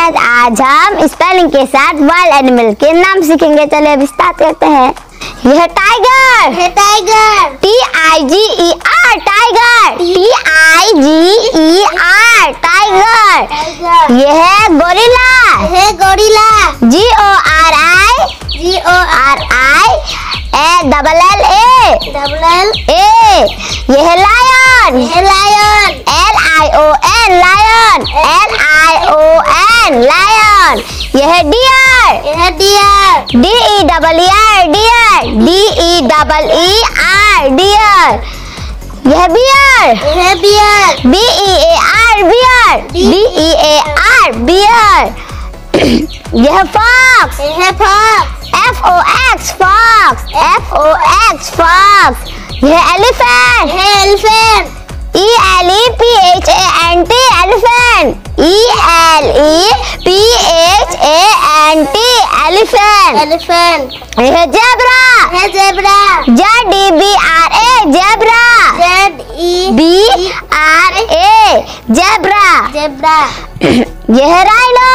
आज हम स्पेलिंग के साथ वाइल्ड एनिमल के नाम सीखेंगे। चलिए अब स्टार्ट करते हैं। यह टाइगर है, tiger TIGER tiger, TIGER tiger. यह है गोरिल्ला है, गोरिल्ला GORILLA यह है लायन, लायन LION लायन। यह है डियर, DERR डियर। यह बियर, BEAR बियर। यह फॉक्स, फॉक्स। यह एलिफेंट, ELEPHANT एलिफेंट। यह जेब्रा, ZEBRA जेब्रा। यह राइनो,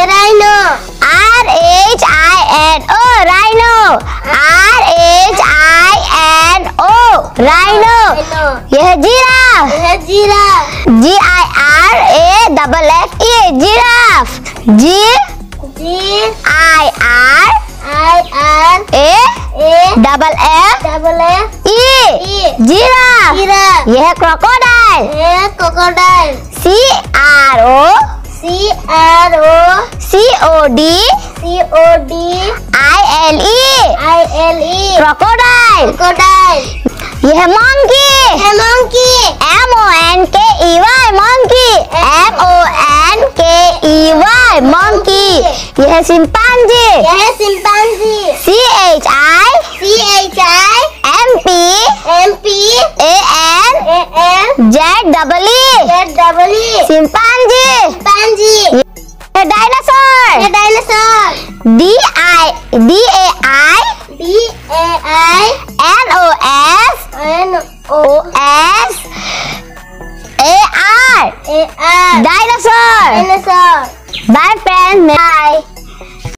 राइनो। यह जिराफ, GIRAFFE जिराफ। यह क्रोकोडाइल, CROCODILE क्रोकोडाइल। यह मंकी, MONKEY यह चिंपांजी, CHIMPANZE चिंपांजी। यह डायनासोर, DAINOSOR